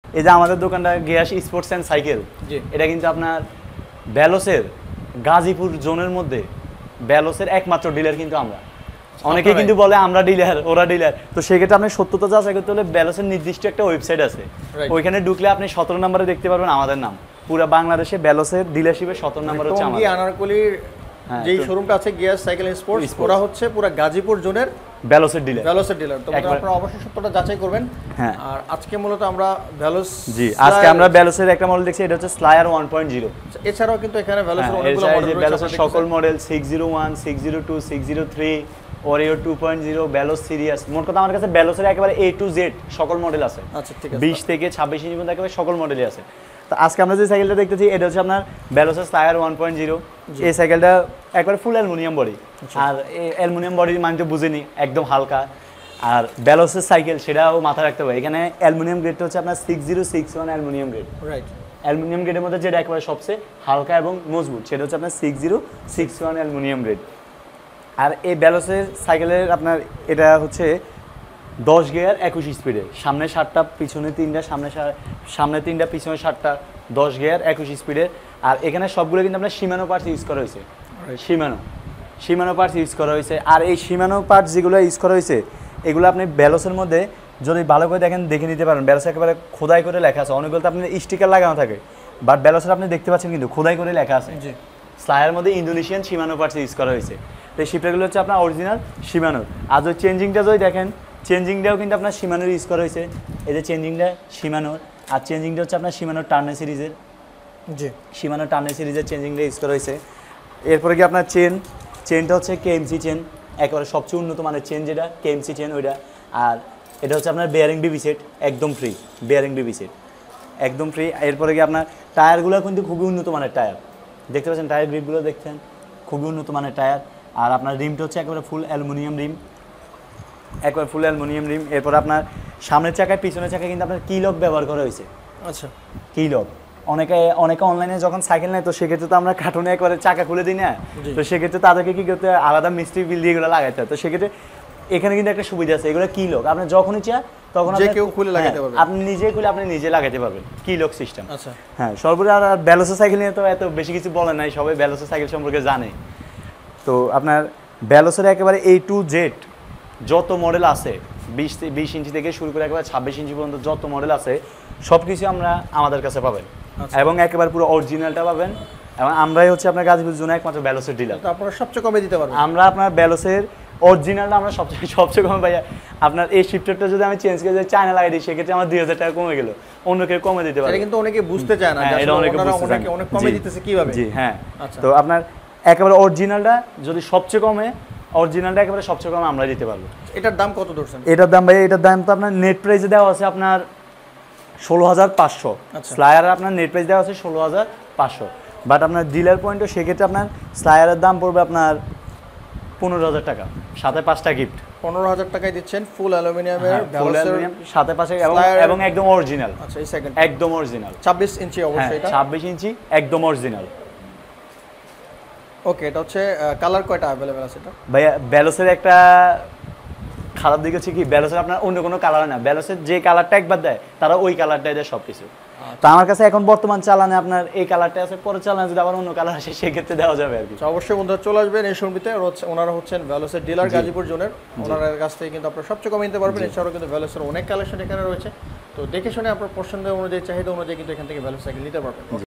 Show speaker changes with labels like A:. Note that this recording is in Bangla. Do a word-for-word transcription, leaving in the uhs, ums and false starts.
A: এই যে আমাদের দোকানটা গিয়াস স্পোর্টস অ্যান্ড সাইকেল, এটা কিন্তু আপনার ভেলোসের গাজীপুর জোনের মধ্যে ভেলোসের একমাত্র ডিলার কিন্তু আমরা। অনেকে কিন্তু বলে আমরা ডিলার, ওরা ডিলার, তো সেক্ষেত্রে আপনি সত্যতা যাচাই করতে হলে ভেলোসের নির্দিষ্ট একটা ওয়েবসাইট আছে, ওইখানে ঢুকলে আপনি সতেরো নম্বরে দেখতে পারবেন আমাদের নাম। পুরো বাংলাদেশে ভেলোসের ডিলারশিপে সতেরো নম্বর হচ্ছে আমাদের।
B: টঙ্গী আনারকলির যেই শোরুমটা আছে গিয়াস সাইকেল স্পোর্টস, ওরা হচ্ছে পুরো গাজীপুর জোনের ভেলোসের ডিলার। ভেলোসের ডিলার, তো আপনারা অবশ্যই সত্যটা যাচাই করবেন। হ্যাঁ, আর আজকে মূলত আমরা ভেলোস,
A: জি আজকে আমরা ভেলোসের একটা মডেল দেখছি, এটা হচ্ছে স্লায়ার ওয়ান পয়েন্ট জিরো।
B: এছাড়াও কিন্তু এখানে ভেলোসের অনেকগুলো মডেল রয়েছে,
A: ভেলোসের সকল model six zero one, six zero two, six zero three, Orio two point zero, Veloce series, মোট কথা আমার কাছে ভেলোসের একেবারে এ টু জেড সকল মডেল আছে।
B: আচ্ছা ঠিক আছে,
A: বিশ থেকে ছাব্বিশ ইঞ্চি পর্যন্ত একেবারে সকল মডেলই আছে। তো আজকে আমরা যে সাইকেলটা দেখতেছি এটা হচ্ছে আপনার ভেলোসের স্লায়ার ওয়ান পয়েন্ট জিরো। এই সাইকেলটা একবারে ফুল অ্যালুমিনিয়াম বডি, আর এই অ্যালুমিনিয়াম বডি মানে তো বুঝেনি, একদম হালকা। আর ভেলোসের সাইকেল সেটাও মাথায় রাখতে হবে, এখানে অ্যালুমিনিয়াম গ্রেডটা হচ্ছে আপনার six zero six one aluminium grade.
B: Right,
A: aluminium গ্রেডের মধ্যে যেটা একেবারে সবচেয়ে হালকা এবং মজবুত সেটা হচ্ছে আপনার six zero six one aluminium grade. আর এই ভেলোসের সাইকেলের আপনার এটা হচ্ছে দশ গিয়ার একুশ স্পিডের, সামনে সাতটা পিছনে তিনটা, সামনে সামনে তিনটা পিছনে সাতটা, দশ গিয়ার একুশ স্পিডের। আর এখানে সবগুলো কিন্তু আপনার শিমানো পার্টস ইউজ করা হয়েছে, শিমানো শিমানো পার্টস ইউজ করা হয়েছে। আর এই শিমানো পার্টস যেগুলো ইউজ করা হয়েছে এগুলো আপনি ভেলোসের মধ্যে যদি ভালো করে দেখেন দেখে নিতে পারেন, ভেলোস একেবারে খোদাই করে লেখা আছে। অনেকগুলো তো আপনার স্টিকার লাগানো থাকে, বাট ভেলোসের আপনি দেখতে পাচ্ছেন কিন্তু খোদাই করে লেখা আছে। স্লায়ার মধ্যে ইন্দোনেশিয়ান শিমানো পার্টস ইউজ করা হয়েছে। তো এই শিপটাগুলো হচ্ছে আপনার অরিজিনাল শিমানোর। আর ওই চেঞ্জিংটা যদি দেখেন, চেঞ্জিংটাও কিন্তু আপনার শিমানোর ইউজ করা হয়েছে। এই যে চেঞ্জিংটা শিমানোর, আর চেঞ্জিংটা হচ্ছে আপনার শিমানোর টার্নে সিরিজের, জি শিমানোর টার্নে সিরিজের চেঞ্জিংটা ইউজ করা হয়েছে। এরপরে কি আপনার চেন, চেনটা হচ্ছে কেএমসি চেন, একেবারে সবচেয়ে উন্নত মানের চেন যেটা কেএমসি চেন ওইটা। আর এটা হচ্ছে আপনার বেয়ারিং ডিবি সেট, একদম ফ্রি বেয়ারিং ডিবি সেট, একদম ফ্রি। এরপরে কি আপনার টায়ারগুলো কিন্তু খুবই উন্নত মানের টায়ার, দেখতে পাচ্ছেন টায়ার গ্রিপগুলো দেখছেন, খুবই উন্নত মানের টায়ার। আর আপনার রিমটা হচ্ছে একেবারে ফুল অ্যালুমিনিয়াম রিম, একবার ফুল অ্যালুমিনিয়াম রিম। এরপর আপনার সামনের চাকায় পিছনের চাকায় কিন্তু আপনার কি লক ব্যবহার করা হয়েছে। আচ্ছা, কি লক অনেকে অনেকে অনলাইনে যখন সাইকেল নেয় তো সেক্ষেত্রে তো আমরা কার্টুনে একবারে চাকা খুলে দিই না, তো সেক্ষেত্রে তাদেরকে কি করতে আলাদা মিস্ত্রি বিল দিয়ে এগুলো লাগাইতে হয়। তো সেক্ষেত্রে এখানে কিন্তু একটা সুবিধা আছে, এগুলো কি লক আপনি যখনই চান তখন
B: যে কেউ খুলে লাগাতে পারবেন,
A: আপনি নিজে খুলে আপনি নিজে লাগাতে পারবেন, কি লক সিস্টেম। আচ্ছা হ্যাঁ, সর্বোপরি আর ভেলোসের সাইকেল নিয়ে তো এত বেশি কিছু বলে নাই, সবাই ভেলোসের সাইকেল সম্পর্কে জানে। তো আপনার ভেলোসের একেবারে এ টু জেড যত মডেল আছে, বিশ বিশ ইঞ্চি থেকে শুরু করে একেবারে ছাব্বিশ ইঞ্চি পর্যন্ত যত মডেল আছে সব কিছু আমরা আমাদের কাছে পাবেন, এবং একেবারে পুরো অরিজিনালটা পাবেন। এবং আমরাই হচ্ছে আপনার গাজীপুর জোনে একমাত্র ভেলোসের ডিলার।
B: আপনারা সবচেয়ে কমে দিতে পারবেন,
A: আমরা আপনার ভেলোসের অরিজিনালটা আমরা সবচেয়ে সবচেয়ে কমে পাই। আপনার এই শিফটারটা যদি আমি চেঞ্জ করে চায়না লাগাই দিই সেক্ষেত্রে আমার দুই হাজার টাকা কমে গেল, অন্য কেউ কমে দিতে পারে।
B: এটা কিন্তু অনেকে বুঝতে চায় না,
A: এটা অনেকে
B: অনেক কমে দিতেছে কিভাবে।
A: জি হ্যাঁ, তো আপনার একেবারে অরিজিনালটা যদি সবচেয়ে কমে, অরিজিনালটা একেবারে সবচেয়ে কমে আমরা দিতে পারবো।
B: এটার দাম কত ধরছেন?
A: এটার দাম ভাই, এটার দাম তো আপনার নেট প্রাইসে দেওয়া আছে আপনার ষোলো হাজার পাঁচশো। স্লায়ার আপনার নেট প্রাইস দেওয়া আছে ষোলো হাজার পাঁচশো, বাট আপনার ডিলার পয়েন্টও সেক্ষেত্রে আপনার স্লায়ারের দাম পড়বে আপনার পনেরো হাজার টাকা, সাথে পাঁচটা গিফট।
B: পনেরো হাজার টাকায় দিচ্ছেন ফুল অ্যালুমিনিয়ামের,
A: ফুল অ্যালুমিনিয়াম সাথে পাশে এবং একদম অরিজিনাল।
B: আচ্ছা, এই সেকেন্ড
A: একদম অরিজিনাল
B: ছাব্বিশ ইঞ্চি অবশ্যই, এটা
A: ছাব্বিশ ইঞ্চি একদম অরিজিনাল।
B: ওকে, এটা হচ্ছে কালার কয়টা अवेलेबल আছে এটা?
A: ভাইয়া ভেলোসের একটা খারাপ দিক হচ্ছে কি, ভেলোসের আপনার অন্য কোনো কালার না, ভেলোসের যে কালারটা একবার দেয় তারা ওই কালারটাই দেয় সব কিছু। তো আমার কাছে এখন বর্তমান চালানে আপনার এই কালারটা আছে, পরে চালানে যদি আবার অন্য কালার আসে সেক্ষেত্রে দেওয়া যাবে আর কি।
B: অবশ্যই বন্ধুরা চলে আসবেন এই শোরুমে, ওনারা হচ্ছেন ভেলোসের ডিলার গাজীপুর জোনের, ওনার কাছ থেকে কিন্তু আপনারা সবচেয়ে কমে নিতে পারবেন। এছাড়াও কিন্তু ভেলোসের অনেক কালেকশন এখানে রয়েছে, তো দেখে শুনে আপনার পছন্দ অনুযায়ী চাহিদা অনুযায়ী কিন্তু এখান থেকে ভেলোস সাইকেল নিতে পারবেন।